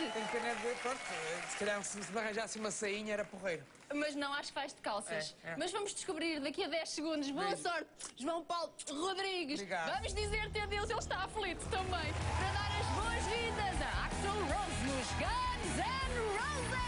Tenho pena de ver, pronto, se calhar se me arranjasse uma sainha era porreiro. Mas não, acho que vais de calças. É. Mas vamos descobrir daqui a 10 segundos. Boa sorte, João Paulo Rodrigues. Obrigado. Vamos dizer-te adeus, ele está aflito também. Para dar as boas-vindas a Axl Rose nos Guns N' Roses.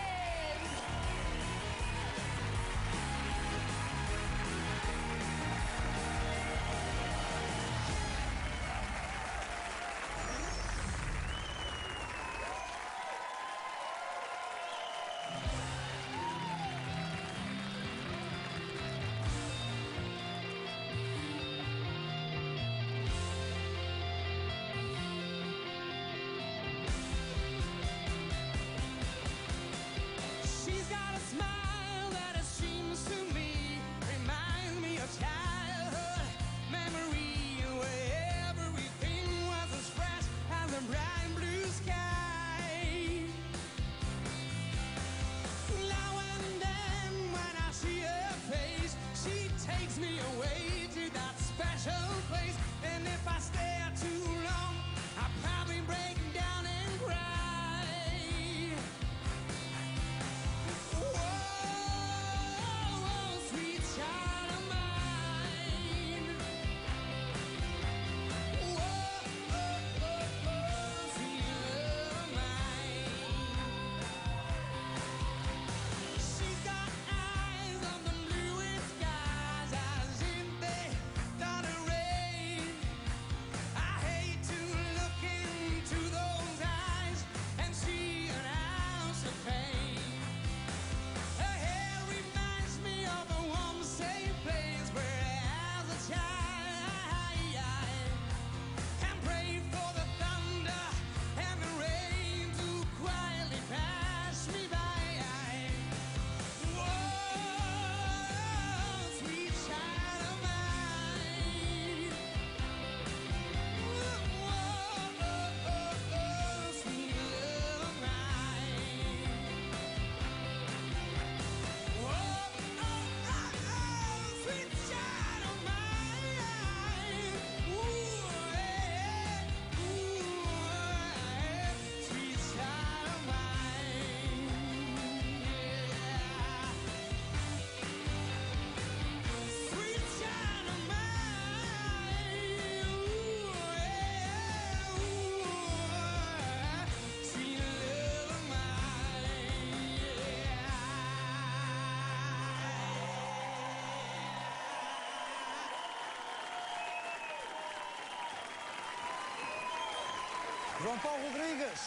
João Paulo Rodrigues!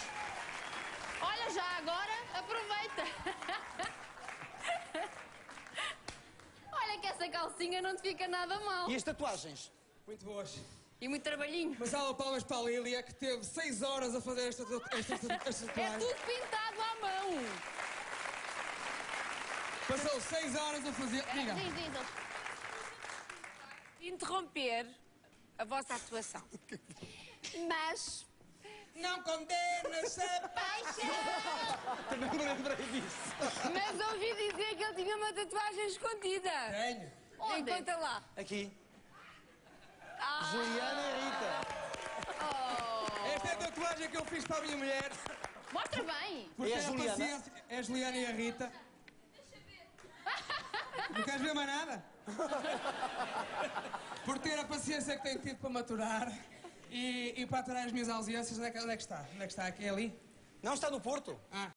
Olha, já agora, aproveita. Olha que essa calcinha não te fica nada mal. E as tatuagens? Muito boas. E muito trabalhinho. Mas salva palmas para a Lília, que teve 6 horas a fazer esta É tatuagem. tudo pintado à mão. Passou 6 horas a fazer... Diga. Interromper a vossa atuação. Mas Não condenas a paixão! Também me lembrei disso. Mas ouvi dizer que ele tinha uma tatuagem escondida. Tenho. Onde? Conta lá. Aqui. Juliana e Rita. Esta é a tatuagem que eu fiz para a minha mulher. Mostra bem. Porque É a ter Juliana? paciência. É a Juliana e a Rita. Não queres ver mais nada? Por ter a paciência que tenho tido para maturar e para aturar as minhas ausências, onde é que está? Onde é que está? Aqui, ali? Não está no Porto? Ah.